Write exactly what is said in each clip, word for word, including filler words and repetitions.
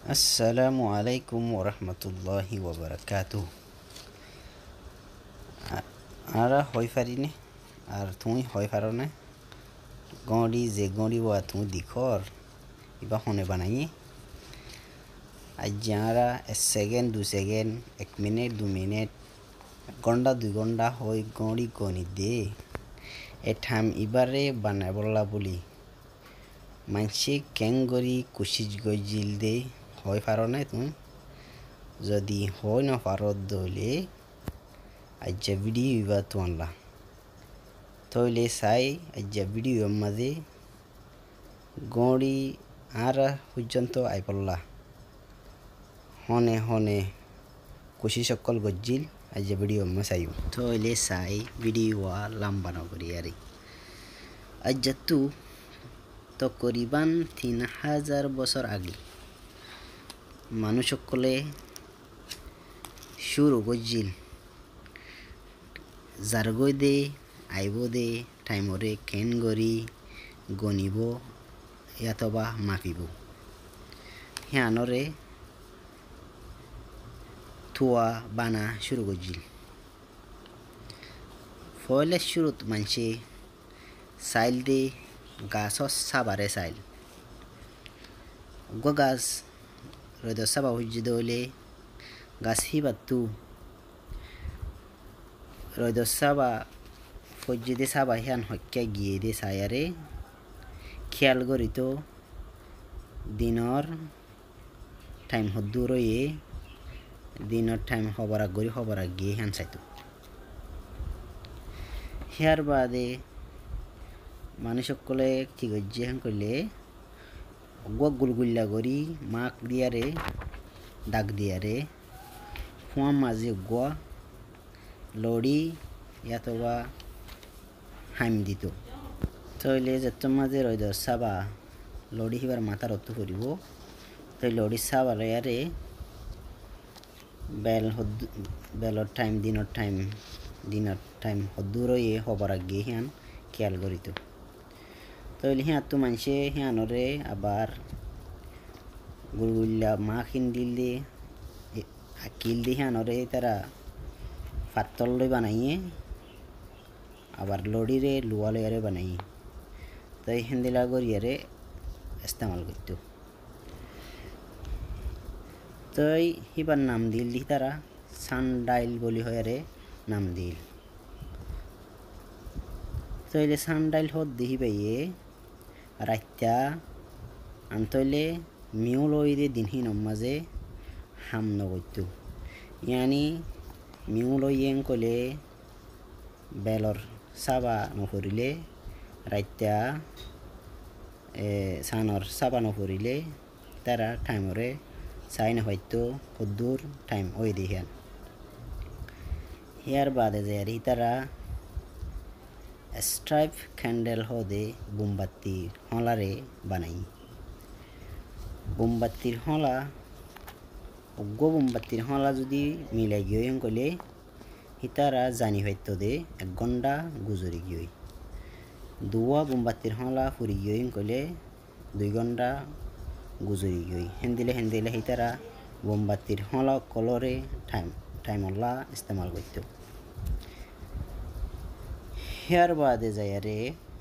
আসসালামু আলাইকুম ওরহমতুল্লাহি ওবরাকাতুহ। আরা হই পারিনে আর তুমি হই পারো না গড়ি যে গড়ি বা তুমি দিখর ইবা হনে বানাইয়ে আজ যারা এক সেকেন্ড দু সেকেন্ড এক মিনিট দু মিনিট ঘন্টা দুই ঘন্টা হই গড়ি গণি দে এ ঠাম ইবারে বানাই বললা বলি মানসি কেং গড়ি কুচিজ গজিল দে হই পারো না তুমি যদি হই না পারো দলে আজ্জা ভিডিও ইবা তোয়ানলা তইলে চাই আজ্জা ভিডিও মাঝে গড়ি আর পর্যন্ত আই পড়লা হনে হনে কুশি সকল গজ্জিল আজ্জা ভিডিও মা চাইব তইলে চাই ভিডিও লম্বা নকরি আরে আজ্জা তু তকরিবান তিন হাজার বছর আগে মানুষ সকলে শুরু গজ্জিল জারগৈ দে আইব দে টাইমরে কেন গরি গনিব ইয়াতবা মাপিব হিয়ানরে থুয়া বানা শুরু গজ্জিল ফয়লে শুরুত মানসে সাইল দে গাছ সাবারে সাইল গো গাছ রইদ সাবা হজ্জি দলে গাছ হিবাতু রইদ সাবা ফজ্জি দে সাবা হিয়ান হক্কা গিয়ে দে সায়ারে খেয়াল করিত দিনর টাইম হদ্দু রয়ে দিনর টাইম হবার আগ গরি হবার আগ গিয়ে হিয়ান চাইতো হিয়ার বাদে মানুষ সকলে কি গজ্জি হান করলে গো গুলগুল্লা করি মাক দিয়ারে দাগ দিয়ারে ফুয়া মাঝে গোয়া লড়ি ইয়াতবা হাইম দিত তইলে যেত মাঝে রইদ সাবা লড়ি হিবার মাথার অর্থ করিব তই লড়ি সাবা লয়ারে বেল হদ্দু বেলর টাইম দিনর টাইম দিনর টাইম হদ্দু রয়ে হবার আগে হিয়ান খেয়াল করিত তইলে হিয়ার তো মানসে হিয়ানরে আবার গুলগুল্লা মা খিন দিল দে কিল দি হিয়ানরে তারা পাতল লই বানাইয়ে আবার লড়িরে লুয়া লয়ারে বানাইয়ে তাই হেন্দিলা গরিয়ারে ইস্তেমাল করত তাই হিবার নাম দিল দি তারা সানডাইল বলি হয়ারে নাম দিল তইলে সানডাইল হদ দিহি পাইয়ে রাত্যা আনতইলে মিউ লইরে দিনহি নমাজে হাম নগত্য ইয়ানি মিউ লইয়েন কলে বেলর সাবা নকরিলে রাত্যা সানর সাবা নকরিলে তারা টাইমরে চাই নহয়তো হদ্দুর টাইম ওই দিহান হিয়ার বাদে যে আর তারা স্ট্রাইপ ক্যান্ডেল হদে বোমবাতি হলারে বানাই বোমবাতির হলা অজ্ঞ বোমবাতির হলা যদি মিলাই গিয়ে কলে হিতারা জানি হয়তো দে এক ঘন্টা গুজরি গিয়ে দুয়া বোমবাতির হলা ফুরি গিয়ে কলে দুই ঘন্টা গুজরি গিয়ে হেন্দিলে হেন্দিলে হিতারা বোমবাতির হলা কলরে টাইম টাইম হলা ইস্তেমাল করত হিয়ার বাদে যায় রে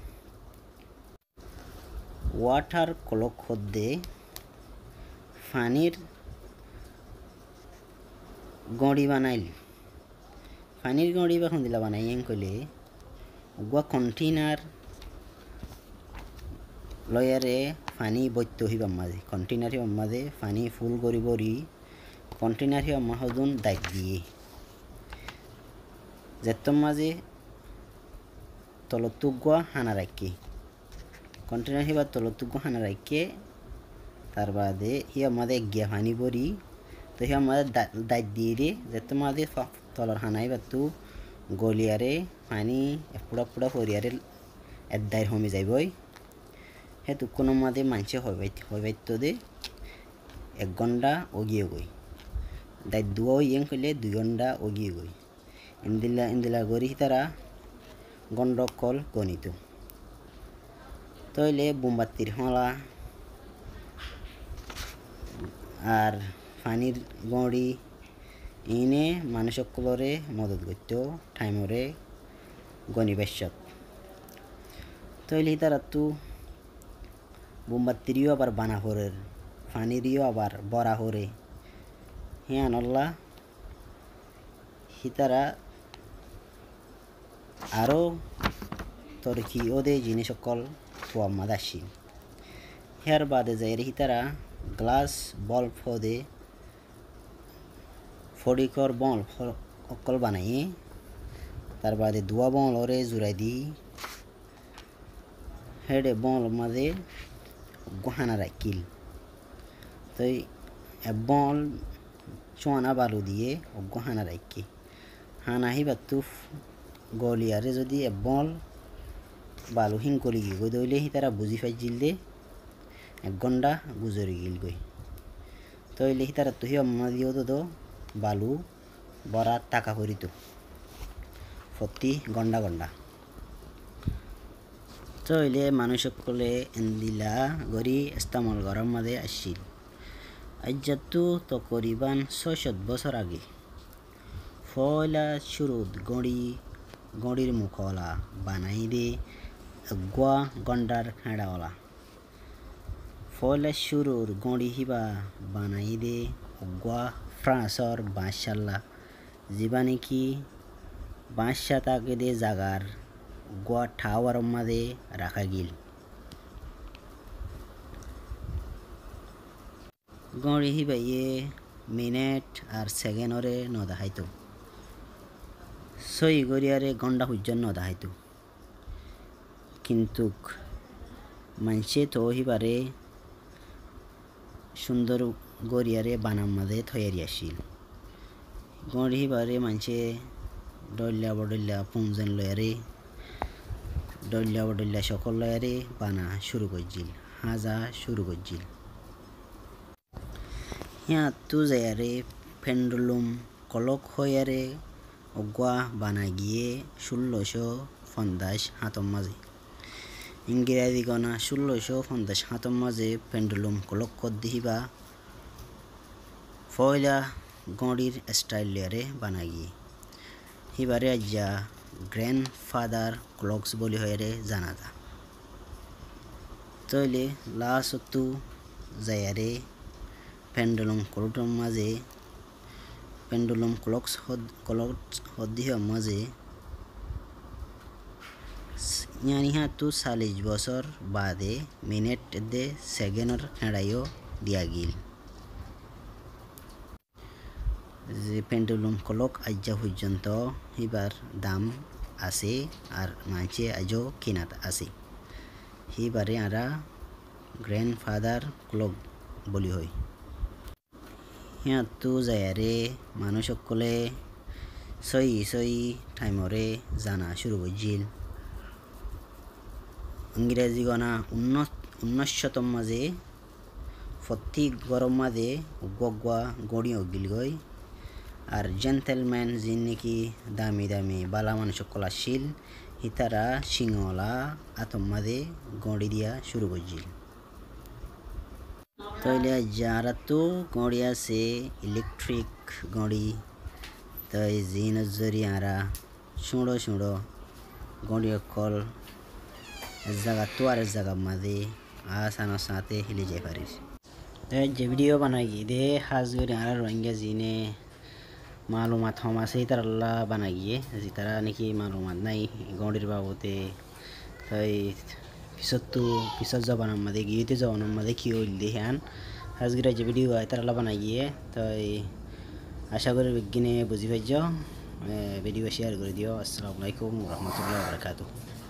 ওয়াটার কলক হদ্দে পানির গড়ি বানাইল পানির গড়ি বা খুন্দিলা বানাই এন কলে গুয়া কন্টেনার লয়ারে পানি বৈত্য হিবাম মাঝে কন্টেনার হিবাম মাঝে পানি ফুল করি বরি কন্টেনার হিবাম মাহদুন দায়িত্ব দিয়ে যেতম মাঝে তলতুগুয়া হানা রাখি কন্টেনার হিবার তলতুগু হানা রাখে তার বাদে হিয়া মাঝে গিয়া পানি বরি তো হিয়া মাঝে দায়িত্ব দিয়ে রে যেতম মাঝে তলর হানাই বাতু গলিয়ারে পানি এপুড়া পুড়া পরিয়ারে এদাইর হমে যাইবই হেতু কোনো মাঝে মানসে হইবাইত দে এক ঘন্টা অগিয়ে গই দায় দুয়া ইয়েং কইলে দুই ঘন্টা অগিয়ে গই ইন্দিলা ইন্দিলা গরি তারা গন্ডকল গণিত তইলে বোমবাতির হলা আর পানির গড়ি ইনে মানুষ সকলরে মদত করতো টাইমরে গণি বেশত তৈলি তারা তো বোমবাত্তিরিও আবার বানা হরের পানিরিও আবার বড়া হরে হ্যাঁ নল্লা হিতারা আরও তরকি ওদে জিনিস সকল পোয়া মাদাসি হেয়ার বাদে যাই হিতারা গ্লাস বল ফদে ফডিকর বল অকল বানাই তার বাদে দুয়া বল ওরে জুড়াই দি হেডে বল মাঝে গহানা রাখিল তো বল চোয়ানা বালু দিয়ে গহানা রাখি হানা হিবার তু গলিয়ারে যদি বল বালু হিং করি গিয়ে গই দইলে হি তারা বুঝি ফাইজিল দে এক ঘন্টা গুজরি গিল গই তইলে হি তারা তুহি অম্মা দিও তো বালু বড়া টাকা করিত প্রতি ঘন্টা ঘন্টা তইলে মানুষ সকলে এন্দিলা গড়ি ইস্তামল গরম মাঝে আসছিল আজ্জাতু তকরিবান ছয়শত বছর আগে ফয়লা শুরুত গড়ি গড়ির মুখলা বানাই দে গুয়া গন্ডার খেড়াওয়ালা ফয়লা শুরুর গড়ি হিবা বানাই দে গুয়া ফ্রান্সর বাঁশশাল্লা যিবা নাকি বাঁশশা তাকে দে জাগার গুয়া ঠাওয়ার মাঝে রাখা গিল গড়ি হিবাইয়ে মিনিট আর সেকেন্ডরে নদাহাইতো সই গড়িয়ারে ঘন্টা হুজ্জন নদাহাইতো কিন্তু মানুষে তো হিবারে সুন্দর গড়িয়ারে বানাম মাঝে থয়ারি আসিল গড়ি হিবারে মানুষে ডল্লা বডল্লা পুঞ্জন লয়ারে ডল্লা বডল্লা সকল লয়ারে বানা শুরু করছিল হাজা শুরু করছিল হিয়া তু যায়ারে পেন্ডুলুম কলক হয়ারে অগুয়া বানা গিয়ে ষোলোশো পঞ্চাশ হাতম মাঝে ইংরেজি গণা ষোলোশো পঞ্চাশ হাতম মাঝে পেন্ডুলুম কলক কর দিহিবা ফয়লা গড়ির স্টাইলিয়ারে বানা গিয়ে হিবারে আজ্জা গ্র্যান্ড ফাদার ক্লকস বলি হয়ে জানা যা তইলে লাসতু যায়ারে পেন্ডুলুম কলটম মাঝে পেন্ডুলুম ক্লকস ক্লকস হদ্দিহ মাঝে ইয়ানিহা তু চাল্লিশ বছর বাদে মিনিট দে সেকেন্ডর খেড়াইও দিয়া গিল যে পেন্ডুলুম ক্লক আজ্জা পর্যন্ত হিবার দাম আছে আর মাঝে আজও কিনাত আছে হিবারে আরা গ্র্যান্ড ফাদার ক্লক বলি হয় হিয়া তু যায়ারে মানুষ সকলে সই সই টাইমরে জানা শুরু করছিল ইংরেজি গণা উনিশ শতম মাঝে প্রতি গরম মাঝে গগুয়া গড়ি গিল গই আর জেন্টেলম্যান যিন নাকি দামি দামি বালা মানুষ সকল আসছিল হিতারা সিংহলা আতম মাঝে গড়ি দিয়া শুরু করছিল তইলে যারা তো গড়ি আছে ইলেকট্রিক গড়ি তাই জিন জরিয়ারা সুঁড়ো সুঁড়ো গড়ি অকল জায়গা তো আর জায়গা মাঝে আসানো সাথে হিলে যাই পারিস যে ভিডিও বানাই দে হাজ করে আর রোহিঙ্গা জিনে মালুমাত হম আছে তার আল্লাহ বানাই গিয়ে যে তারা নাকি মালুমাত নাই গড়ির বাবতে তাই পিছত তো পিছত জবান মাঝে গিয়েতে জবানের মাঝে কি হইল দে হ্যান হাজগিরা যে ভিডিও হয় তার আল্লাহ বানাই গিয়ে তাই আশা করি বিজ্ঞানে বুঝি পাইছ ভিডিও শেয়ার করে দিও আসসালামু আলাইকুম রহমতুল্লাহ বারাকাতুহু।